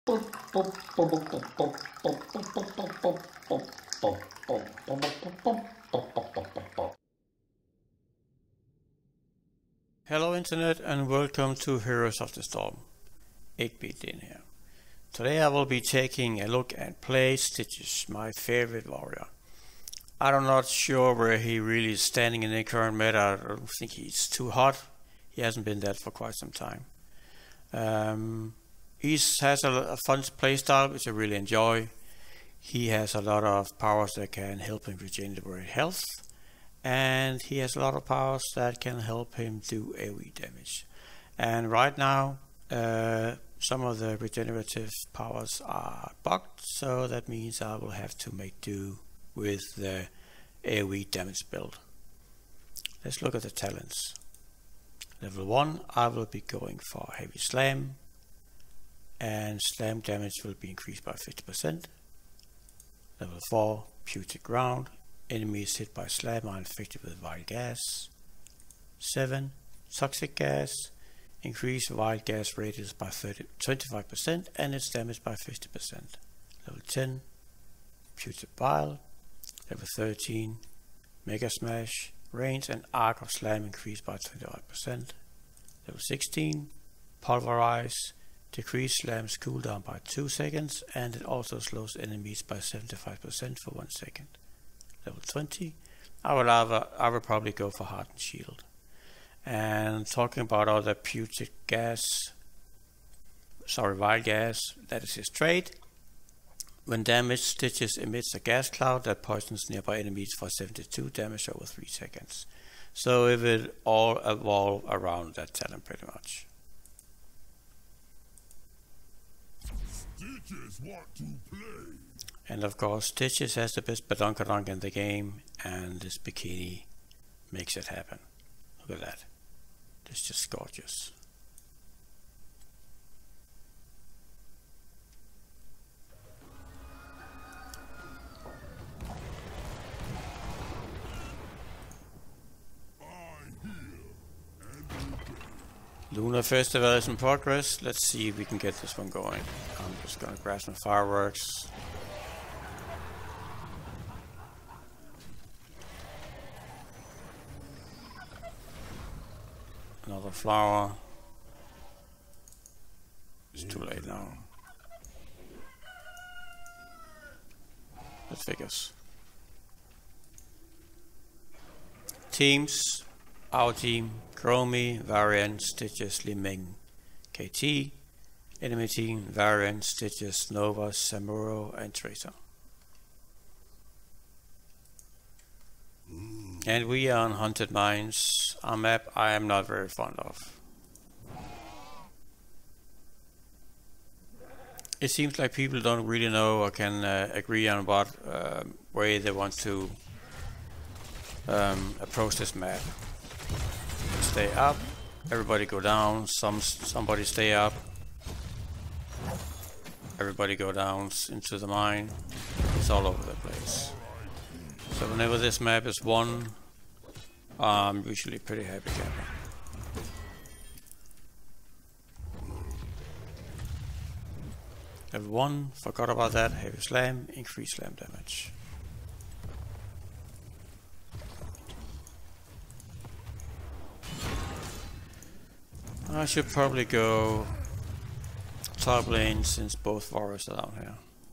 Hello Internet and welcome to Heroes of the Storm. 8-Bit in here. Today I will be taking a look at Play Stitches, my favorite warrior. I'm not sure where he really is standing in the current meta. I don't think he's too hot. He hasn't been that for quite some time. He has a fun playstyle which I really enjoy. He has a lot of powers that can help him regenerate health. And he has a lot of powers that can help him do AoE damage. And right now, some of the regenerative powers are bugged, so that means I will have to make do with the AoE damage build. Let's look at the talents. Level 1, I will be going for Heavy Slam, and slam damage will be increased by 50%. Level 4, Putrid Ground. Enemies hit by slam are infected with wild gas. 7. Toxic gas. Increase wild gas radius by 25% and its damage by 50%. Level 10. Putrid Bile. Level 13. Mega Smash. Range and arc of slam increased by 25%. Level 16. Pulverize. Decrease slam's cooldown by 2 seconds and it also slows enemies by 75% for 1 second. Level 20, I will probably go for Hardened Shield. And talking about all the putrid gas, wild gas, that is his trait. When damaged, Stitches emits a gas cloud that poisons nearby enemies for 72 damage over 3 seconds. So it will all evolve around that talent pretty much. Stitches want to play. And of course, Stitches has the best badonkadonk in the game, and this bikini makes it happen. Look at that. It's just gorgeous. Lunar Festival is in progress. Let's see if we can get this one going. I'm just gonna grab some fireworks. Another flower. It's too late now. That figures. Teams. Our team. Chromie, Variant, Stitches, Li Ming, KT. Enemy team. Variant, Stitches, Nova, Samuro, and Tracer. And we are on Haunted Mines, a map I am not very fond of. It seems like people don't really know or can agree on what way they want to approach this map. Stay up, everybody go down, somebody stay up, everybody go down into the mine. It's all over the place. So whenever this map is won, I'm usually pretty happy camper. Level 1, forgot about that. Heavy Slam, increased slam damage. I should probably go top lane since both warriors are down here.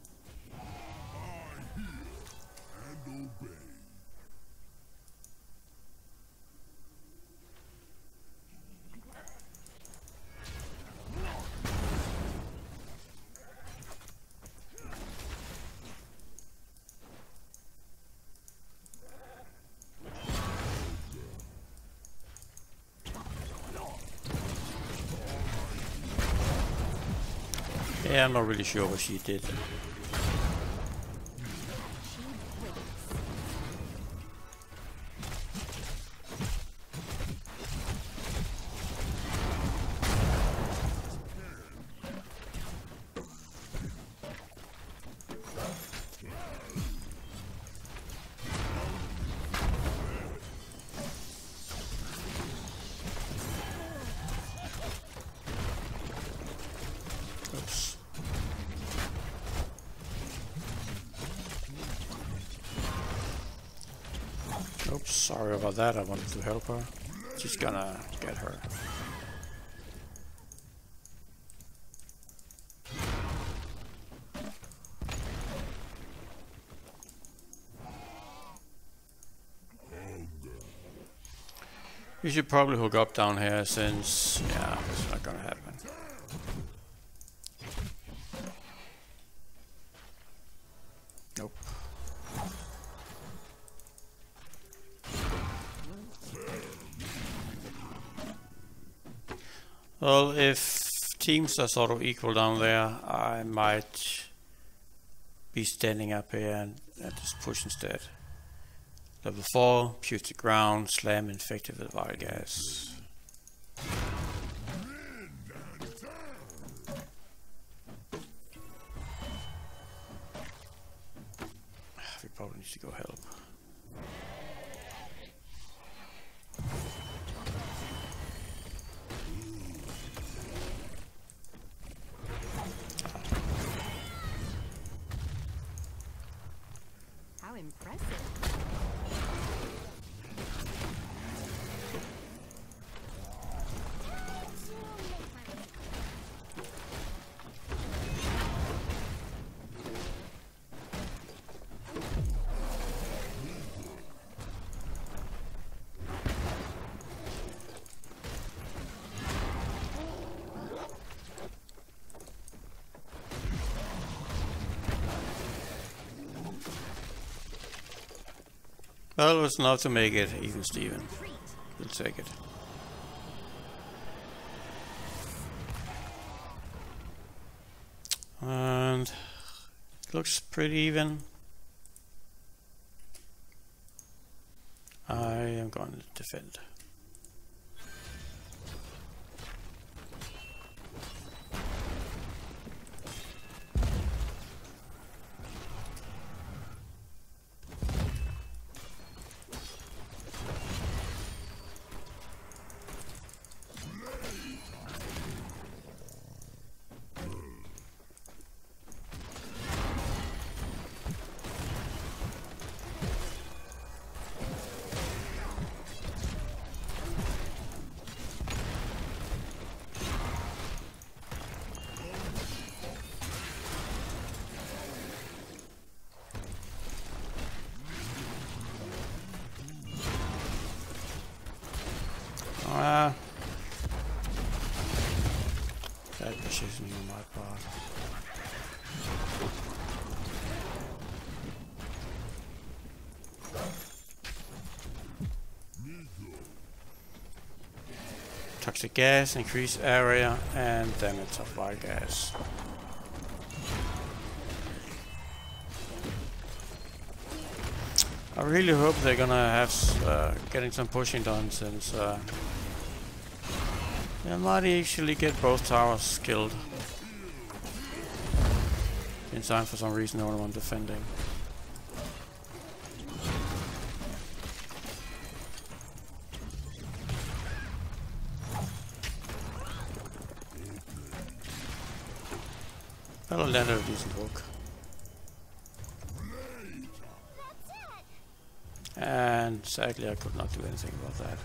Yeah, I'm not really sure what she did. Oops, sorry about that. I wanted to help her. She's gonna get her. You should probably hook up down here since, yeah, it's not gonna happen. Nope. Well, if teams are sort of equal down there, I might be standing up here and just push instead. Level 4, pierce the ground, slam infected with vial gas. We probably need to go help. How impressive. Well, it was enough to make it even Steven. We'll take it. And it looks pretty even. I am going to defend. Bad decision on my part. Toxic gas, increase area and damage of vial gas. I really hope they're gonna have getting some pushing done, since they might actually get both towers killed in time. For some reason, the only one defending. Well, I landed a decent hook. And sadly, I could not do anything about that.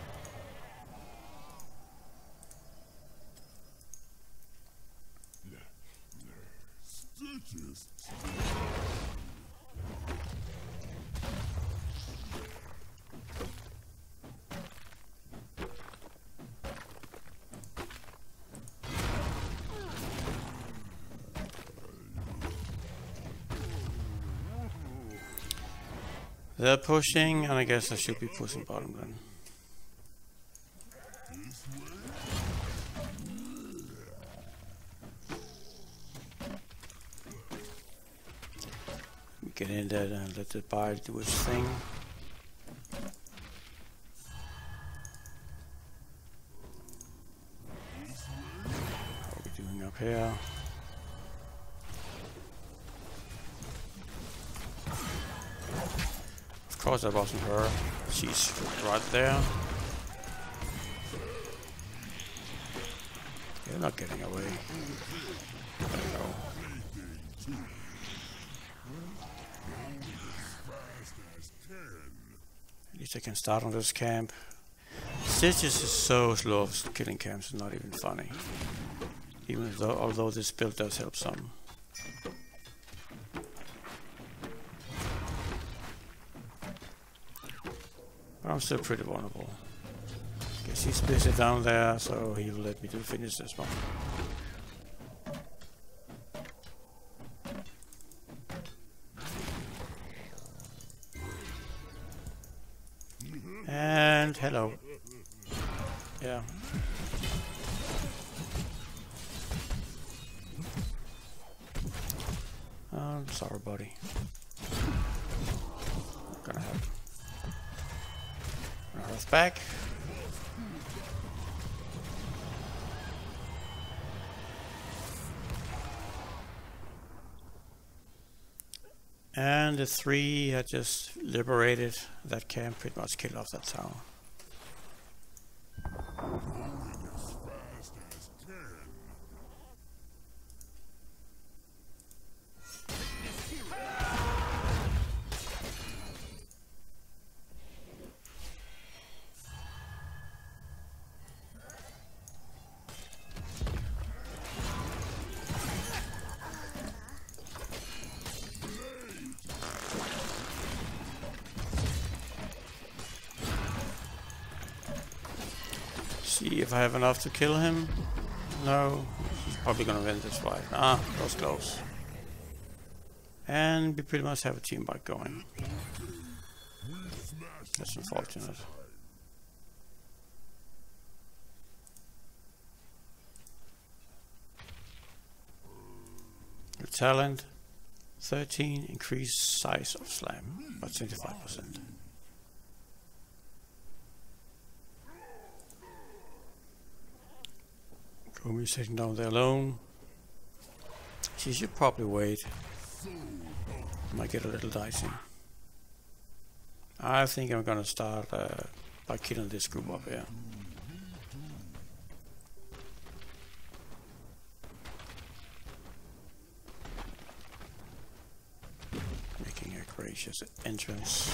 They're pushing, and I guess I should be pushing bottom then. Get in there and let the bile do its thing. What are we doing up here? Of course that wasn't her. She's right there. You're not getting away. There you go. At least they can start on this camp. Stitches is so slow of killing camps, it's not even funny. Even though, although this build does help some. But I'm still pretty vulnerable. Guess he's busy down there, so he will let me finish this one. And hello. Yeah. I'm sorry, buddy. I'm gonna have Earth back. And the 3 I just liberated that camp, pretty much killed off that town. See if I have enough to kill him. No, he's probably gonna win this fight. Ah, that was close. And we pretty much have a team fight going. That's unfortunate. The talent 13, increased size of slime by 25%. Gumi sitting down there alone. She should probably wait. Might get a little dicey. I think I'm gonna start by killing this group up here. Making a gracious entrance.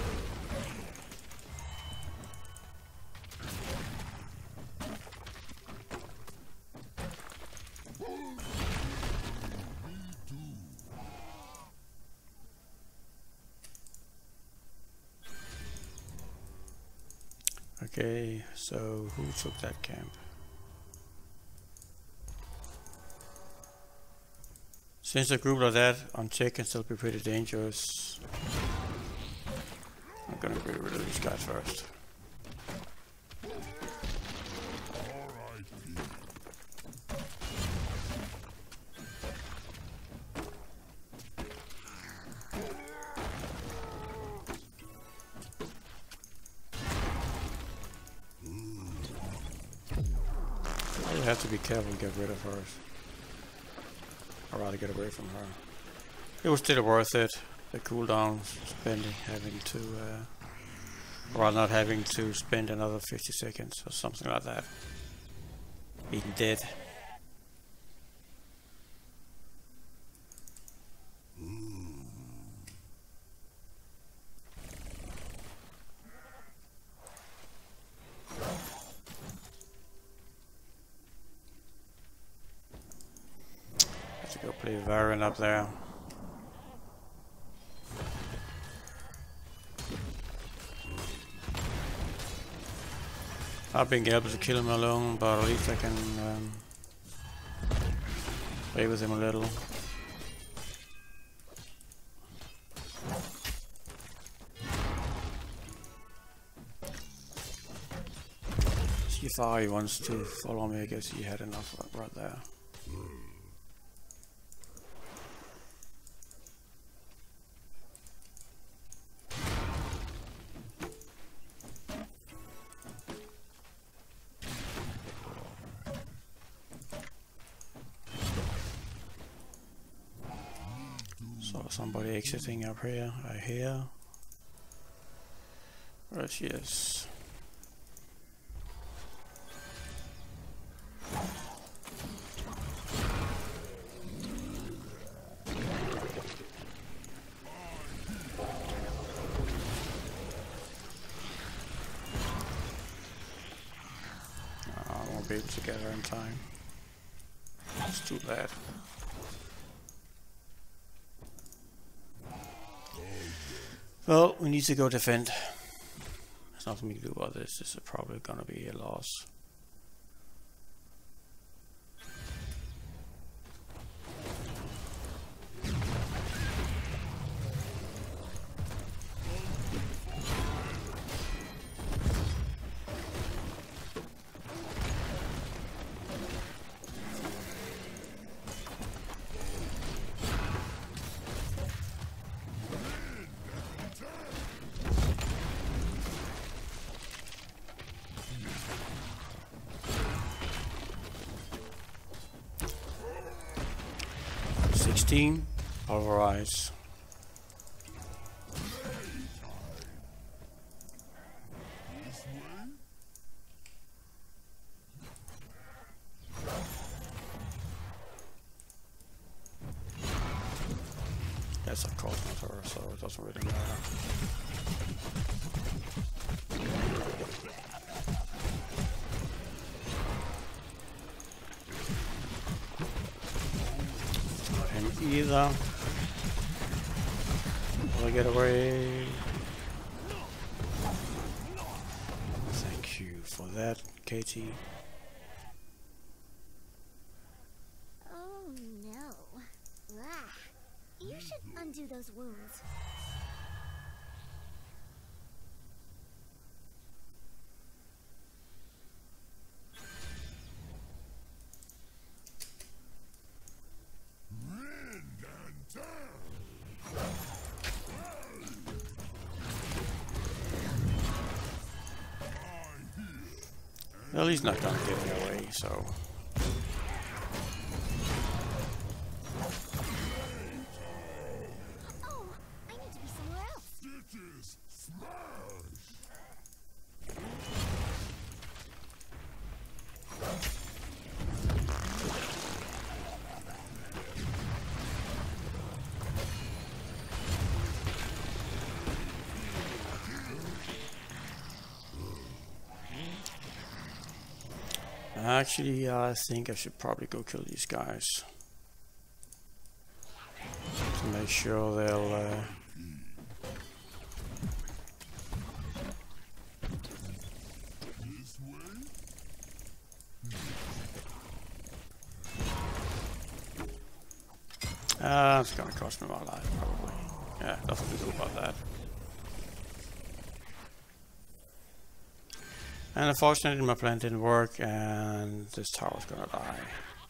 Okay, so who took that camp? Since a group like that on check can still be pretty dangerous, I'm gonna get rid of these guys first. You have to be careful and get rid of her. I'd rather get away from her. It was still worth it. The cooldown spending, having to, rather not having to spend another 50 seconds or something like that. Being dead. Go play Varian up there. I've been able to kill him alone, but at least I can play with him a little. See if he wants to follow me. I guess he had enough right there. So somebody exiting up here, I hear. Where she is. be able to get her in time. It's too bad. Well, we need to go defend. There's nothing we can do about this. This is probably gonna be a loss. Pulverize. That's a cost on her, so it doesn't really matter. Not him either. Will I get away? Thank you for that, Katie. Oh no. Ah, you should undo those wounds. Well, he's not gonna get me away, so. Oh, I need to be somewhere else. Actually, I think I should probably go kill these guys to make sure they'll. It's gonna cost me my life, probably. Yeah, nothing to do about that. And unfortunately my plan didn't work and this tower's gonna die.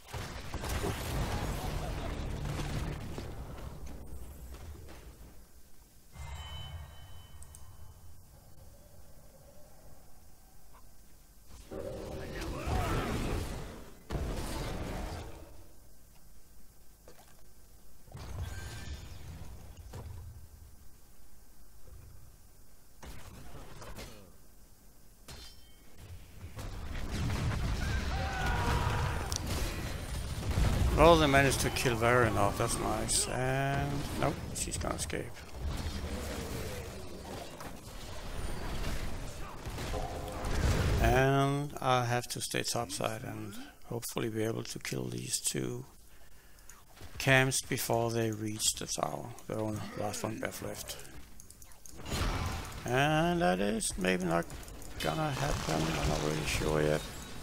Well, they managed to kill Varian off, that's nice. And nope, she's gonna escape. And I have to stay topside and hopefully be able to kill these two camps before they reach the tower. The only last one left. And that is maybe not gonna happen, I'm not really sure yet.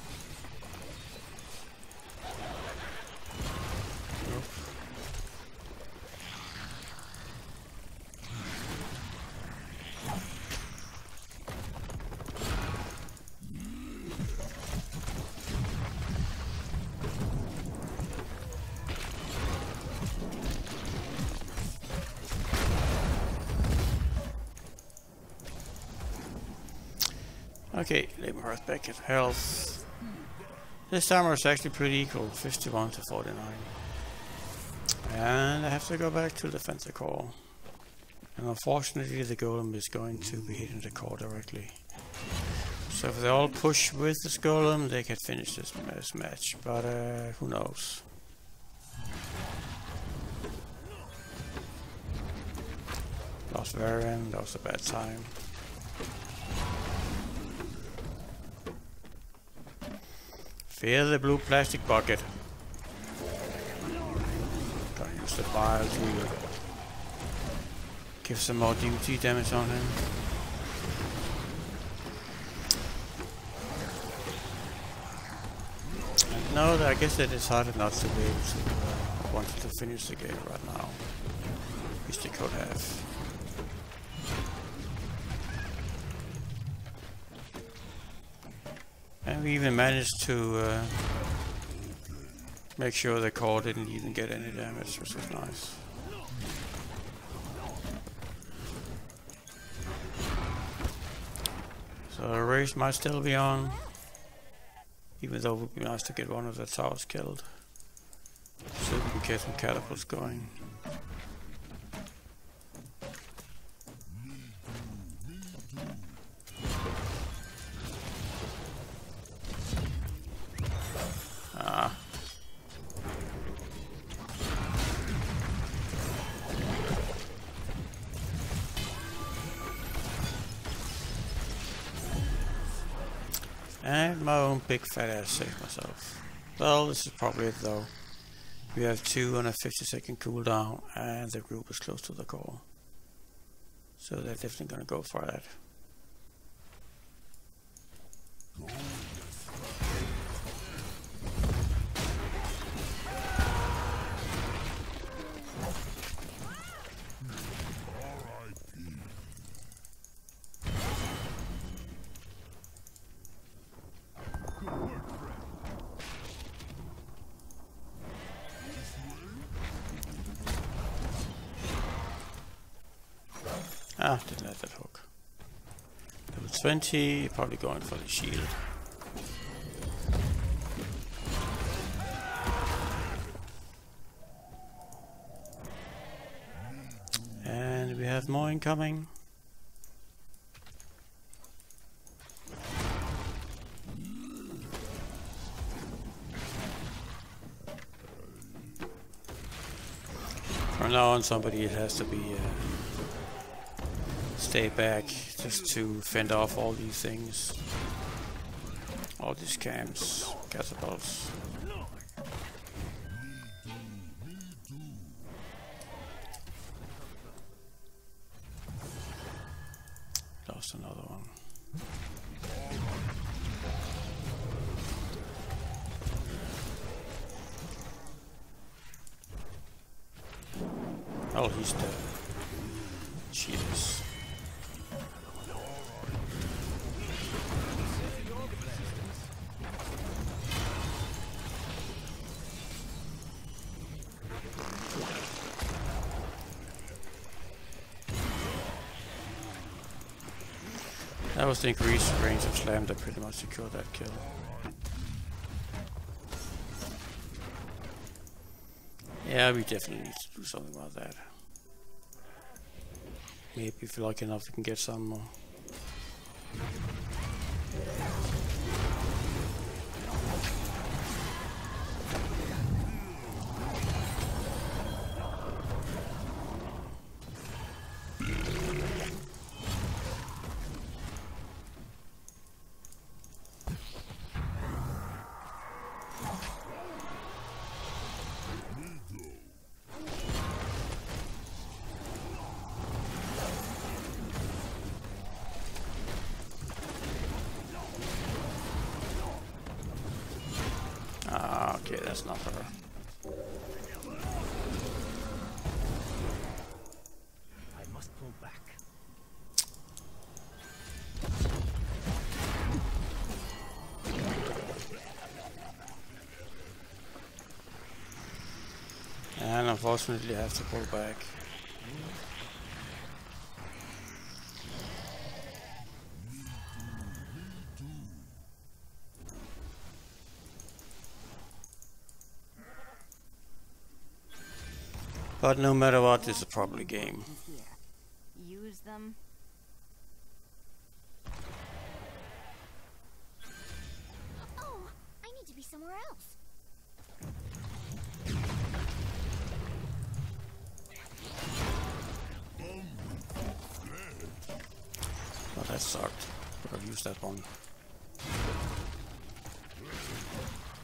Okay, Labor Hearth back at health. This timer is actually pretty equal, 51 to 49. And I have to go back to defend the core. And unfortunately the golem is going to be hitting the core directly. So if they all push with this golem, they can finish this match, but who knows. Lost Varian, that was a bad time. Fill the blue plastic bucket. Gotta use the vial to give some more DVT damage on him. And no, I guess they decided not to be able to wanted to finish the game right now. Which they could have. And we even managed to make sure the core didn't even get any damage, which was nice. So the race might still be on, even though it would be nice to get one of the towers killed, so we can get some catapults going. And my own big fat ass saved myself. Well, this is probably it though. We have 2 on a 50-second cooldown, and the group is close to the core. So they're definitely gonna go for that. Ah, didn't have that hook. Level 20, probably going for the shield. And we have more incoming. From now on, somebody has to be stay back just to fend off all these things, all these camps, catapults. Lost another one. Oh, he's dead. Jesus. That was the increased range of slam that pretty much secured that kill. Yeah, we definitely need to do something about that. Maybe if we're lucky enough we can get some more. Okay, that's not her. I must pull back. And unfortunately I have to pull back. But no matter what, it's a probably game. Here. Use them. Oh, I need to be somewhere else. Oh, that sucked. Could have used that one.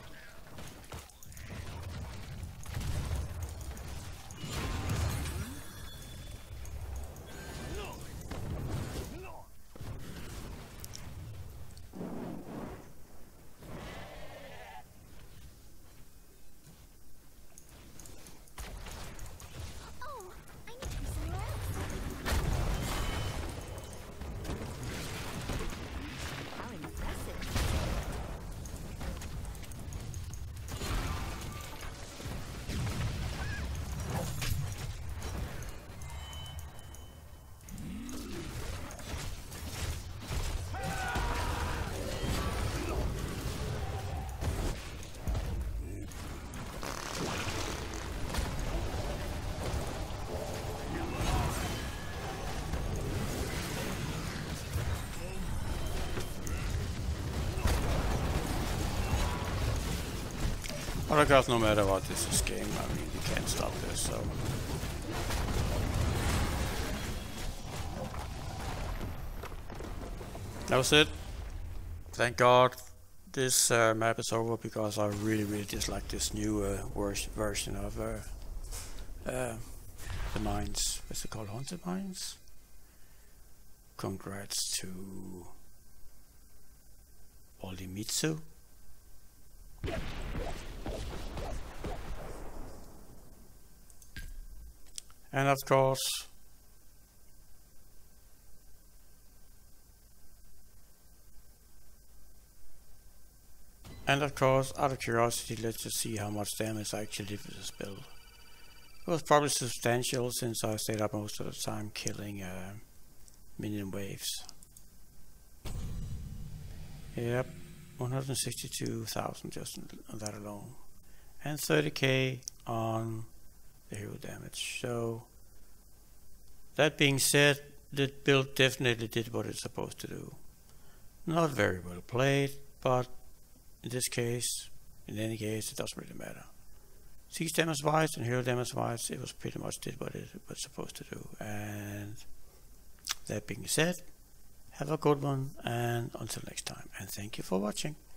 But I guess no matter what, this is game. I mean, you can't stop this, so. That was it. Thank God this map is over, because I really dislike this new version of the mines. What's it called? Haunted Mines? Congrats to Olimitsu. And of course, out of curiosity, let's just see how much damage I actually did with this build. It was probably substantial, since I stayed up most of the time killing minion waves. Yep, 162,000 just on that alone, and 30k on the hero damage. So that being said, the build definitely did what it's supposed to do. Not very well played, but in this case, in any case, it doesn't really matter. Siege damage wise and hero damage wise, it was pretty much did what it was supposed to do. And that being said, have a good one, and until next time, and thank you for watching.